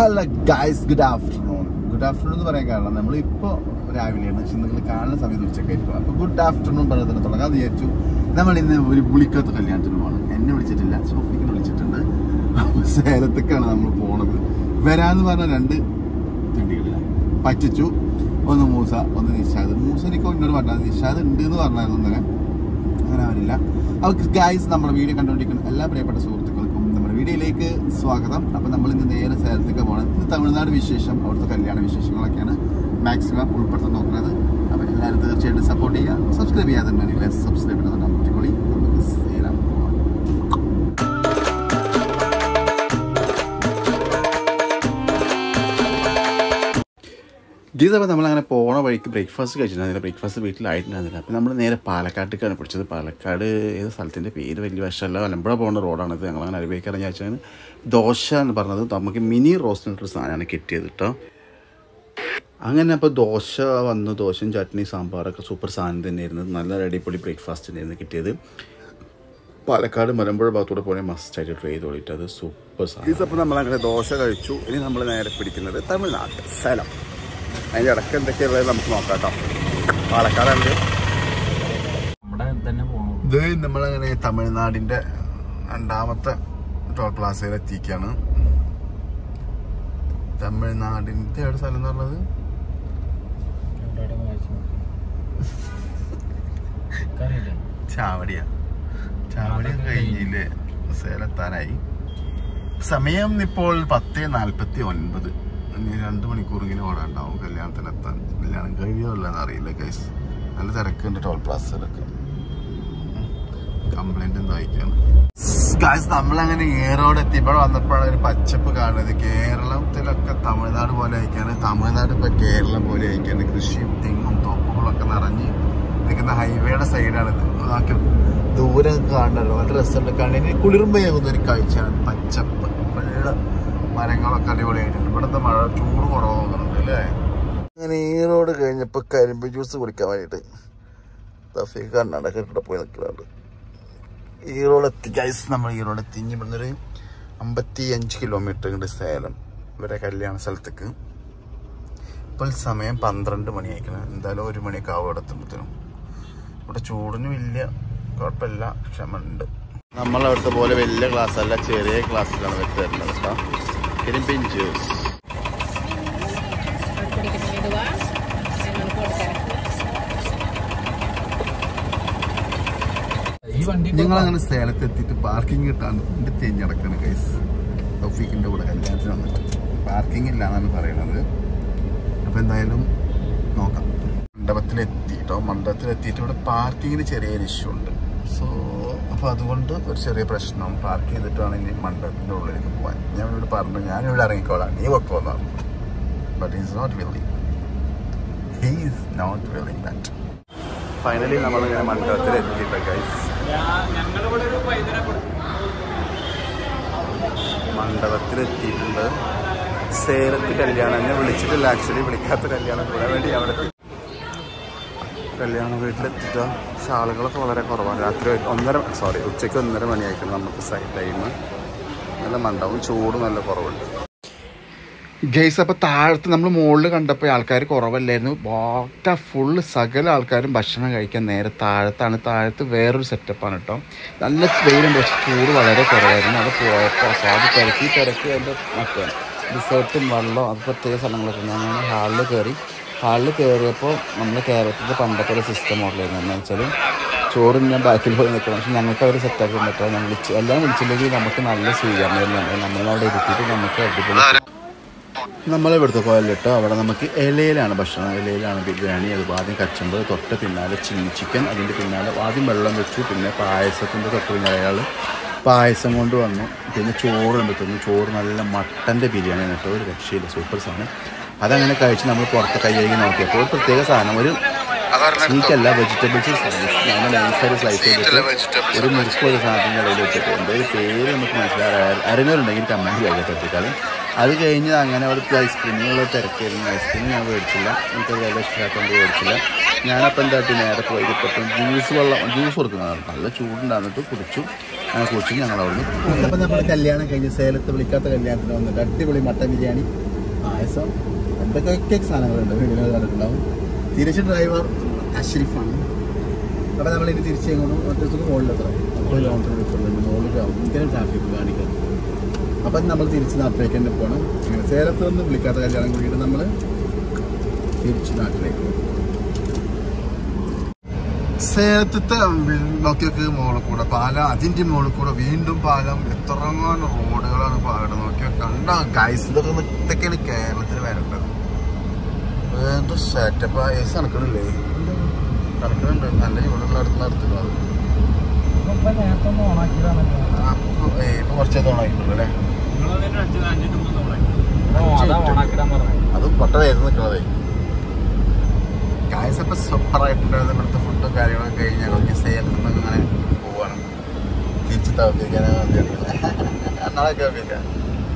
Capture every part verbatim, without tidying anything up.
Hello guys, good afternoon. Good afternoon എന്ന് പറയാൻ കാരണം നമ്മളിപ്പോൾ രാവിലെയാണ്, പക്ഷെ നിങ്ങൾ കാണുന്ന സമയത്ത് ഉച്ചക്കായിരിക്കും. അപ്പോൾ ഗുഡ് ആഫ്റ്റർനൂൺ പറഞ്ഞതിന് തുടങ്ങാൻ വിചാരിച്ചു. നമ്മൾ ഇന്ന് ഒരു വിളിക്കാത്ത കല്യാണത്തിന് പോകണം. എന്നെ വിളിച്ചിട്ടില്ല, സോഫിക്ക് വിളിച്ചിട്ടുണ്ട്. സേലത്തേക്കാണ് നമ്മൾ പോണത്. വരാന്ന് പറഞ്ഞ രണ്ട് തിണ്ടികളില്ല, പറ്റിച്ചു. ഒന്ന് മൂസ, ഒന്ന് നിഷാദ്. മൂസ എനിക്ക് എന്നോട് പറഞ്ഞത് നിഷാദ് ഉണ്ട് എന്ന് പറഞ്ഞായിരുന്നു. ഇന്നലെ അങ്ങനെ അവരില്ല. അവർക്ക് ഗൈസ് നമ്മുടെ വീഡിയോ കണ്ടുകൊണ്ടിരിക്കുന്ന എല്ലാ പ്രിയപ്പെട്ട സുഹൃത്തുക്കൾക്കും നമ്മുടെ വീഡിയോയിലേക്ക് സ്വാഗതം. അപ്പോൾ നമ്മൾ ഇന്ന് നേരെ സേലത്തേക്ക് പോകണം. ഇത് തമിഴ്നാട് വിശേഷം, അവിടുത്തെ കല്യാണ വിശേഷങ്ങളൊക്കെയാണ് മാക്സിമം ഉൾപ്പെടുത്താൻ നോക്കുന്നത്. അപ്പോൾ എല്ലാവരും തീർച്ചയായിട്ടും സപ്പോർട്ട് ചെയ്യുക. സബ്സ്ക്രൈബ് ചെയ്യാതുണ്ടെങ്കിൽ സബ്സ്ക്രൈബ് ചെയ്യുന്നത് അമർത്തിക്കൊള്ളി. നമുക്ക് സേലം പോകാം. ഗീതപ്പോൾ നമ്മളങ്ങനെ പോണ വഴിക്ക് ബ്രേക്ക്ഫാസ്റ്റ് കഴിച്ചിട്ടുണ്ടായിരുന്നില്ല. ബ്രേക്ക്ഫാസ്റ്റ് വീട്ടിലായിട്ടുണ്ടായിരുന്നില്ല. അപ്പോൾ നമ്മൾ നേരെ പാലക്കാട്ടേക്കാണ് പിടിച്ചത്. പാലക്കാട് ഏത് സ്ഥലത്തിൻ്റെ പേര് വലിയ വശമല്ല, മലമ്പുഴ പോകുന്ന റോഡാണിത്. ഞങ്ങളങ്ങനെ അനുഭവിക്കാൻ വിചാരിച്ചാൽ ദോശ എന്ന് പറഞ്ഞത് നമുക്ക് മിനി റോസ്റ്റ് എന്നൊരു സാധനമാണ് കിട്ടിയത് കേട്ടോ. അങ്ങനെ അപ്പോൾ ദോശ വന്ന് ദോശയും ചട്നി സാമ്പാറൊക്കെ സൂപ്പർ സാധനം തന്നെയായിരുന്നു. നല്ല അടിപൊളി ബ്രേക്ക്ഫാസ്റ്റ് തന്നെയായിരുന്നു കിട്ടിയത്. പാലക്കാട് മലമ്പുഴ ഭാഗത്തൂടെ പോയാൽ മസ്റ്റായിട്ട് ട്രൈ ചെയ്ത് തോളിയിട്ട് അത് സൂപ്പർ സാധനം. അപ്പോൾ നമ്മളങ്ങനെ ദോശ കഴിച്ചു. ഇനി നമ്മൾ നേരെ പിടിക്കുന്നത് തമിഴ്നാട് സേലം. അതിൻ്റെ ഇടയ്ക്ക് എന്തൊക്കെയുള്ളത് നമുക്ക് നോക്കാം കേട്ടോ. പാലക്കാടുണ്ട്. ഇത് നമ്മളങ്ങനെ തമിഴ്നാടിൻ്റെ രണ്ടാമത്തെ ടോൾ പ്ലാസയിൽ എത്തിക്കുകയാണ്. തമിഴ്നാടിൻ്റെ എവിടെ സ്ഥലം എന്ന് പറഞ്ഞത് ചാവടിയാ. ചാവടിയ കഴിഞ്ഞില്ലേ, സേലത്താനായി. സമയം ഇപ്പോൾ പത്ത് നാൽപ്പത്തി ഒൻപത്. ഇനി രണ്ട് മണിക്കൂറെങ്കിലും ഓടാണ്ടാവും കല്യാണത്തിനെത്താൻ. കല്യാണം കഴിയുമല്ലോ എന്നറിയില്ല ഗൈസ്. നല്ല തിരക്കുണ്ട് ടോൾ പ്ലാസയിലൊക്കെ. കംപ്ലൈന്റ് എന്താ അയക്കാണ് ഗൈസ്. നമ്മളങ്ങനെ ഏറോഡ് എത്തിയപ്പോൾ വന്നപ്പോഴാണ് ഒരു പച്ചപ്പ് കാണുന്നത്. കേരളത്തിലൊക്കെ തമിഴ്നാട് പോലെ അയക്കാണ്. തമിഴ്നാട് ഇപ്പൊ കേരളം പോലെ അയക്കാണ്. കൃഷിയും തെങ്ങും തോപ്പുകളൊക്കെ നിറഞ്ഞ് നിൽക്കുന്ന ഹൈവേയുടെ സൈഡാണിത്. അതൊക്കെ ദൂരം കാണണല്ലോ, നല്ല രസമുണ്ട്. കണ്ണിന് കുളിർമയാകുന്ന ഒരു കാഴ്ചയാണ്. പച്ചപ്പ്, വെള്ള മരങ്ങളൊക്കെ അടിപൊളിയായിട്ടുണ്ട്. ഇവിടുത്തെ മഴ ചൂട് കുറവുന്നുണ്ട് അല്ലേ. അങ്ങനെ ഈ റോഡ് കഴിഞ്ഞപ്പോൾ കരിമ്പ് ജ്യൂസ് കുടിക്കാൻ വേണ്ടിയിട്ട് തഫീഖ് കർണാടക ഇവിടെ പോയി നിൽക്കുന്നുണ്ട്. ഈ റോഡ് എത്തി ഗൈസ്. നമ്മൾ ഈ റോഡ് എത്തി. ഇനി ഇവിടുന്നൊരു അമ്പത്തി അഞ്ച് കിലോമീറ്റർ ഉണ്ട് സേലം ഇവരെ കല്യാണ സ്ഥലത്തേക്ക്. ഇപ്പോൾ സമയം പന്ത്രണ്ട് മണി ആയിക്കണം. എന്തായാലും ഒരു മണിയൊക്കെ ആവും ഇവിടെ എത്തുമ്പോഴത്തേനും. ഇവിടെ ചൂടിന് വലിയ കുഴപ്പമില്ല, ക്ഷമയുണ്ട്. നമ്മളവിടുത്തെ പോലെ വലിയ ക്ലാസ് അല്ല, ചെറിയ ക്ലാസ്സിലാണ് വെച്ച് തരുന്നത് കേട്ടോ. കരിമ്പിൻ ജ്യൂസ്. ഞങ്ങളങ്ങനെ സേലത്ത് എത്തിയിട്ട് പാർക്കിംഗ് കിട്ടാണ്ട് എൻ്റെ തെഞ്ഞടക്കാണ് ഗൈസ്. തൗഫീഖിൻ്റെ കൂടെ കല്യാണത്തിന് വന്നിട്ട് പാർക്കിംഗ് ഇല്ല എന്നാണ് പറയണത്. അപ്പോൾ എന്തായാലും നോക്കാം. മണ്ഡപത്തിലെത്തി കേട്ടോ. മണ്ഡപത്തിലെത്തിയിട്ട് ഇവിടെ പാർക്കിങ്ങിന് ചെറിയൊരു ഇഷ്യൂ ഉണ്ട്. സോ അപ്പോൾ അതുകൊണ്ട് ഒരു ചെറിയ പ്രശ്നം. പാർക്ക് ചെയ്തിട്ടാണ് ഇനി മണ്ഡപത്തിൻ്റെ ഉള്ളിലേക്ക് പോകാൻ. ഞാൻ ഇവിടെ പറഞ്ഞു ഞാനിവിടെ ഇറങ്ങിക്കോളാം, നീ വെക്കോന്നാണ്. But is not willing. He is not willing that. Finally നമ്മളിങ്ങനെ മണ്ഡപത്തിൽ എത്തിയിട്ട ഗൈസ്. മണ്ഡപത്തിലെത്തിയിട്ടുണ്ട്. സേലത്ത് കല്യാണം. എന്നെ വിളിച്ചിട്ടില്ല ആക്ച്വലി. വിളിക്കാത്ത കല്യാണം കൂടാൻ വേണ്ടി അവിടെ കല്യാണ വീട്ടിലെത്തിയിട്ടോ. പക്ഷെ ആളുകളൊക്കെ വളരെ കുറവാണ്. രാത്രി ഒന്നര സോറി ഉച്ചയ്ക്ക് ഒന്നര മണിയായിരിക്കണം നമുക്ക് സൈഡ് ടൈം. നല്ല മണ്ഡപം, ചൂട് നല്ല കുറവുണ്ട് ഗൈസ്. അപ്പോൾ താഴത്ത് നമ്മൾ മുകളിൽ കണ്ടപ്പോൾ ആൾക്കാർ കുറവല്ലായിരുന്നു. വാട്ട ഫുള്ള് സകല ആൾക്കാരും ഭക്ഷണം കഴിക്കാൻ നേരെ താഴത്താണ്. താഴത്ത് വേറൊരു സെറ്റപ്പാണ് കേട്ടോ. നല്ല വെയിലുണ്ട്, പക്ഷെ ചൂട് വളരെ കുറവായിരുന്നു. അത് പോയപ്പോൾ സ്വാദ് തിരക്കി തിരക്കി അതിൻ്റെ മറ്റേ റിസോർട്ടും വെള്ളം അത് പ്രത്യേക സ്ഥലങ്ങളൊക്കെ. ഞാൻ ഹാളിൽ കയറി. ഹാളിൽ കയറിയപ്പോൾ നമ്മൾ കേരളത്തിൻ്റെ പണ്ടത്തെ ഒരു സിസ്റ്റം മോഡലായിരുന്നു. എന്താ വെച്ചാൽ ചോറും ഞാൻ ബാക്കിൽ പോയി നിൽക്കണം. പക്ഷെ ഞങ്ങൾക്ക് അവർ സെറ്റാക്കി പറ്റുക. ഞാൻ വിളിച്ച് എല്ലാം വിളിച്ചില്ലെങ്കിൽ നമുക്ക് നല്ല സ്വീകരണം. നമ്മളവിടെ ഇരുത്തിയിട്ട് നമുക്ക് അടിപൊളി. നമ്മളിവിടുത്തെ പോയാൽ കേട്ടോ അവിടെ നമുക്ക് ഇലയിലാണ് ഭക്ഷണം. ഇലയിലാണ് ബിരിയാണി. അത് ആദ്യം കച്ചമ്പ്, തൊട്ട് പിന്നാലെ ചില്ലി ചിക്കൻ, അതിൻ്റെ പിന്നാലെ ആദ്യം വെള്ളം വെച്ചു. പിന്നെ പായസത്തിൻ്റെ തൊട്ട് പിന്നാലെ അയാൾ പായസം കൊണ്ട് വന്നു. പിന്നെ ചോറുണ്ട് തന്നു. ചോറ് നല്ല മട്ടൻ്റെ ബിരിയാണിയാണ് കേട്ടോ. ഒരു രക്ഷയില്ല, സൂപ്പർ സാധനം. അതങ്ങനെ കഴിച്ച് നമ്മൾ പുറത്ത് കൈ കഴുകി നോക്കിയപ്പോൾ ഒരു പ്രത്യേക സാധനം, ഒരു എനിക്കല്ല വെജിറ്റബിൾസ് നമ്മൾ നൈസായിട്ട് സ്ലൈസ് ചെയ്തിട്ട് ഒരു മുറിച്ച് ഒരു സാധനത്തിൻ്റെ ഇടയിൽ വെച്ചിട്ട് എൻ്റെ ഒരു പേര് നമുക്ക് മനസ്സിലാകാൻ അറിയുന്നവരുണ്ടെങ്കിൽ കമൻറ്റ് ചെയ്യാൻ പറ്റിക്കാൽ. അത് കഴിഞ്ഞ് അങ്ങനെ അവിടുത്തെ ഐസ്ക്രീമുകൾ തിരക്കായിരുന്നു. ഐസ്ക്രീം ഞാൻ മേടിച്ചില്ല, എനിക്ക് വില ഇഷ്ടമാക്കൊണ്ട് മേടിച്ചില്ല. ഞാനപ്പോൾ എന്താട്ടി നേരെ പോയി ഇപ്പം ജ്യൂസ് വെള്ളം ജ്യൂസ് കൊടുക്കുന്നതാണ്. നല്ല ചൂടുണ്ടാകുന്നിട്ട് കുടിച്ചു. അങ്ങനെ കുളിച്ചു ഞങ്ങൾ അവിടുന്ന്. അപ്പം നമ്മൾ കല്യാണം കഴിഞ്ഞ് സേലത്ത് വിളിക്കാത്ത കല്യാണത്തിന് വന്നിട്ട് അടിപൊളി മട്ടൻ ബിരിയാണി, പായസം, എന്തൊക്കെ സാധനങ്ങളുണ്ട് വീഡിയോ കണ്ടിട്ടുണ്ടാവും. തിരിച്ച് ഡ്രൈവർ അഷ്റഫാണ്. അപ്പോൾ നമ്മളിനി തിരിച്ച് എങ്ങോട്ടും ഒറ്റക്ക് മുകളിലെത്ര അപ്പോൾ ലോണ്ടറി എടുക്കുന്നുണ്ട്, മുകളിലേക്കാവും ഇങ്ങനെ ട്രാഫിക് കാണിക്കാം. അപ്പം നമ്മൾ തിരിച്ച് നാട്ടിലേക്ക് തന്നെ പോകണം. അങ്ങനെ സേലത്ത് നിന്ന് വിളിക്കാത്ത കല്യാണം കൂടിയിട്ട് നമ്മൾ തിരിച്ച് നാട്ടിലേക്ക് പോകും. സേലത്തെ നോക്കിയൊക്കെ മുകളിൽ കൂടെ പാലം, അതിൻ്റെ മുകളിൽ കൂടെ വീണ്ടും പാലം, എത്രങ്ങാനും റോഡുകളാണ് പാലം നോക്കിയോ കണ്ട ഗൈസ്. ഇതൊക്കെ ഇതൊക്കെയാണ് കേരളത്തിൽ വരേണ്ടത്. എന്ത് സെറ്റപ്പ് ഏസ് നടക്കണില്ലേ, നടക്കണുണ്ട്. നല്ല ചൂടുള്ള അടുത്ത് നടത്തുന്നത് ഇപ്പൊ കുറച്ചേത് ഓണാക്കിയിട്ടുള്ളൂ അല്ലേ? അത് പൊട്ട വേദന നിൽക്കണതേ. ഗൈസ് അപ്പം സൂപ്പറായിട്ടുണ്ടായിരുന്നു. ഇവിടുത്തെ ഫുഡും കാര്യങ്ങളൊക്കെ കഴിഞ്ഞ് ഞങ്ങൾ സേലത്തിൽ നിന്ന് അങ്ങനെ പോവാണ്. തിരിച്ച് തവപ്പിക്കാനാണ് എന്നാളൊക്കെ തവപ്പിക്കാം.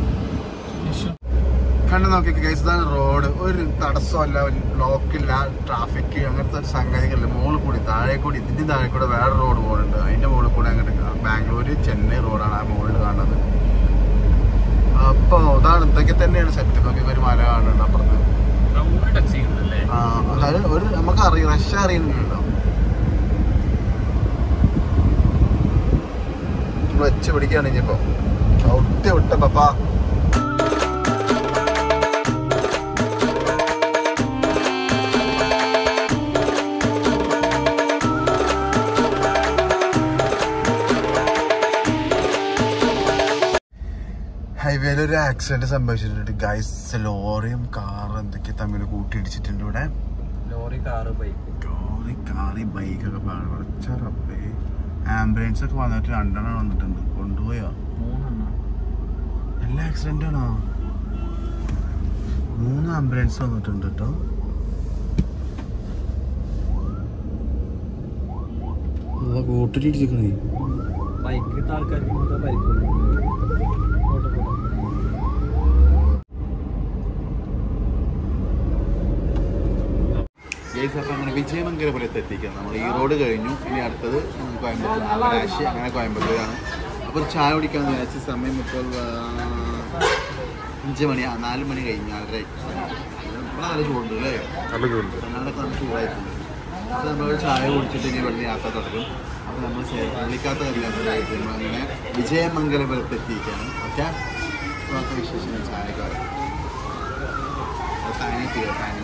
കണ്ടു നോക്കിയൊക്കെ ഗൈസ്, ഇതാണ് റോഡ്. ഒരു തടസ്സമല്ല, ബ്ലോക്കില്ല, ട്രാഫിക് അങ്ങനത്തെ ഒരു സംഗതികളില്ല. മുകളിൽ കൂടി താഴെ കൂടി ഇതിൻ്റെ താഴെ കൂടെ വേറെ റോഡ് പോകുന്നുണ്ട്. അതിൻ്റെ മുകളിൽ കൂടെ അങ്ങോട്ട് ബാംഗ്ലൂർ ചെന്നൈ റോഡാണ് ആ മുകളിൽ കാണുന്നത്. അപ്പോൾ അതാണ് ഇതൊക്കെ തന്നെയാണ് സെറ്റ്. നോക്കിയൊക്കെ ഒരു മല കാണുന്നുണ്ട് അപ്പുറത്ത്. ആ അതായത് ഒരു നമുക്ക് അറിയാം, റഷ് അറിയുന്നുണ്ടോ വെച്ച് പിടിക്കുകയാണ് ഇനിയിപ്പോ ഒട്ടി വിട്ട പപ്പാ. ഹൈവേയിൽ ഒരു ആക്സിഡന്റ് സംഭവിച്ചിട്ടുണ്ട് ഗൈസ്. ലോറിയും കാറും എന്തൊക്കെ തമ്മിൽ കൂട്ടിയിടിച്ചിട്ടുണ്ട് ഇവിടെ. Lorry car bike lorry car ബൈക്കൊക്കെ പടച്ചറപ്പേ. ആംബുലൻസ് ഒക്കെ വന്നിട്ട് രണ്ടെണ്ണം വന്നിട്ടുണ്ട്. കൊണ്ടുപോയോ? മൂന്നെണ്ണം. എല്ലാ ആക്സിഡന്റ് ആണോ? മൂന്ന് ആംബുലൻസ് വന്നിട്ടുണ്ട് കേട്ടോ. കൂട്ടിലിടിച്ചിരിക്കണേ. ബൈക്ക് ആൾക്കാർക്ക് മാത്രമേ പരിക്കുള്ളൂ. അപ്പം അങ്ങനെ വിജയമംഗലപുരത്ത് എത്തിക്കാം. നമ്മൾ ഈ റോഡ് കഴിഞ്ഞു. ഇനി അടുത്തത് കോയമ്പത്തൂർ, ആവരാശി, അങ്ങനെ കോയമ്പത്തൂരാണ്. അപ്പോൾ ഒരു ചായ കുടിക്കാമെന്ന് വിചാരിച്ച സമയം ഇപ്പോൾ അഞ്ച് മണി നാല് മണി കഴിഞ്ഞ് നാലര. ഇപ്പോൾ നല്ല ചൂടുണ്ട് അല്ലേ? നല്ല ചൂടുണ്ട്. കർണാടക നല്ല ചൂടായിട്ടുണ്ട്. അപ്പോൾ നമ്മളൊരു ചായ കുടിച്ചിട്ട് ഇനി വെള്ളം യാത്ര തുടരും. അപ്പോൾ നമ്മൾ വിളിക്കാത്ത കല്യാണത്തിലായിട്ട് നമ്മളങ്ങനെ വിജയമംഗലപുരത്ത് എത്തിയിരിക്കുകയാണ്. ഓക്കെ, ബാക്കി വിശേഷങ്ങൾ ചായക്കാരൻ താനി തീയോ താനി.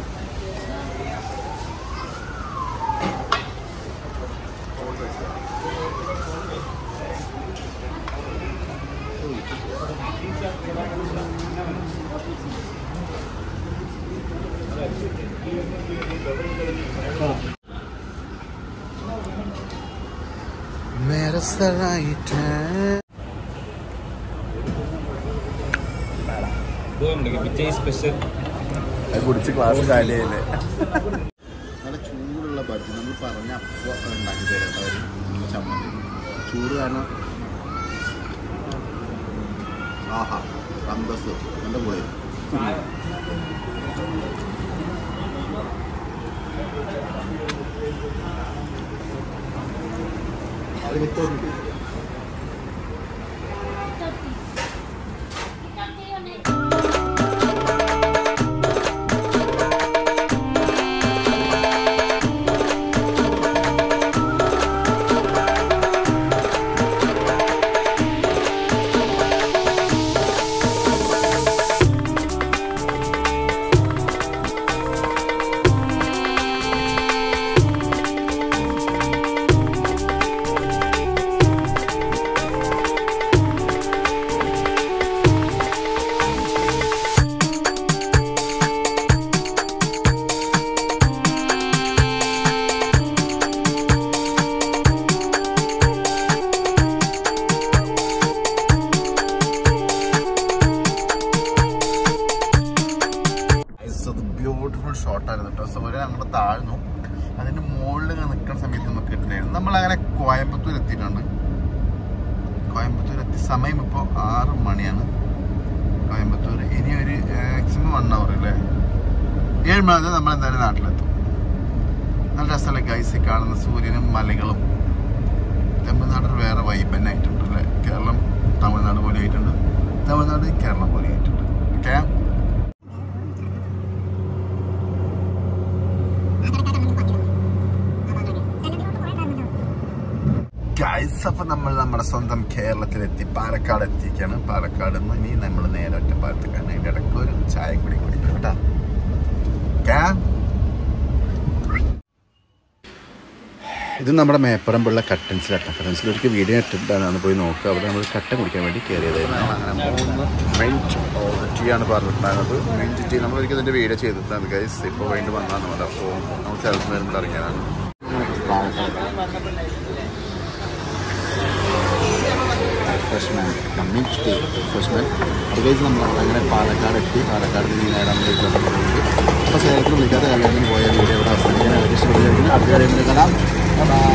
मेरा सराइट है സ്പെഷ്യൽ കുടിച്ച് ക്ലാസ് കാലിയല്ലേ. നല്ല ചൂടുള്ള ബജ്ജി നമ്മൾ പറഞ്ഞ അപ്പോൾ ഉണ്ടാക്കി തരാം അവർ. ചമ്മന്തി ചൂട് കാരണം ആഹാ അന്തസ് നല്ല പൊളി. അത് വിത്തോണ്ട് ബ്യൂട്ടിഫുൾ ഷോട്ടായിരുന്നു കേട്ടോ. സൂര്യൻ അങ്ങോട്ട് താഴ്ന്നു. അതിൻ്റെ മുകളിൽ നിൽക്കുന്ന സമയത്ത് നമുക്ക് കിട്ടുന്നതായിരുന്നു. നമ്മളങ്ങനെ കോയമ്പത്തൂർ എത്തിയിട്ടുണ്ട്. കോയമ്പത്തൂർ എത്തി സമയം ഇപ്പോൾ ആറ് മണിയാണ് കോയമ്പത്തൂർ. ഇനി ഒരു മാക്സിമം വൺ അവർ അല്ലേ, ഏഴ് മണി നമ്മൾ എന്തായാലും നാട്ടിലെത്തും. നല്ല രസമല്ലേ ഗൈസ് കാണുന്ന സൂര്യനും മലകളും തമിഴ്നാട് വേറെ വൈബ് തന്നെ ആയിട്ടുണ്ട് അല്ലേ? കേരളം തമിഴ്നാട് പോലെ ആയിട്ടുണ്ട്, തമിഴ്നാട് കേരളം പോലെ ആയിട്ടുണ്ട്. ഓക്കെ, ഗൈസ്, അപ്പം നമ്മൾ നമ്മുടെ സ്വന്തം കേരളത്തിലെത്തി, പാലക്കാട് എത്തിക്കാണ്. പാലക്കാട് നിന്ന് ഇനി നമ്മൾ നേരെ ഒറ്റപ്പാലത്തേക്കാണ്. അതിൻ്റെ ഇടയ്ക്ക് ഒരു ചായ കൂടി കുടിക്കും കേട്ടോ. ഇത് നമ്മുടെ മേപ്പറമ്പുള്ള കട്ടൻസിലാണ്. കട്ടൻസിൽ ഒരിക്കൽ വീഡിയോ ഇട്ടിട്ടാണ്, പോയി നോക്കുക. അവിടെ നമ്മൾ കട്ടൻ കുടിക്കാൻ വേണ്ടി കയറിയതായിരുന്നു. അങ്ങനെ മൂന്ന് മിൻറ്റ് ടീ ആണ് പറഞ്ഞിട്ടുണ്ടായിരുന്നത്. മിൻറ്റ് ടീ നമ്മളൊരിക്കൽ ഇതിൻ്റെ വീഡിയോ ചെയ്തിട്ടുണ്ട് ഗൈസ്. ഇപ്പോൾ വീണ്ടും വന്നാണ് നമ്മൾ. അപ്പോൾ നമ്മൾ സ്ഥലത്ത് വരുമ്പോൾ ഇറങ്ങിയതാണ്. Refreshment mint tea refreshment. അത് കഴിച്ച് നമ്മൾ അങ്ങനെ പാലക്കാട് എത്തി. പാലക്കാട് നിന്ന് നേരെ നമ്മൾ വീട്ടിലൊക്കെ പോകുന്നത്. അപ്പോൾ സേലത്തിൽ വിളിക്കാത്ത കല്യാണത്തിന് പോയ വീഡിയോ ഇവിടെ അവസാനിക്കാൻ ഏകദേശം അടുത്ത കാര്യത്തിൽ കാണാം.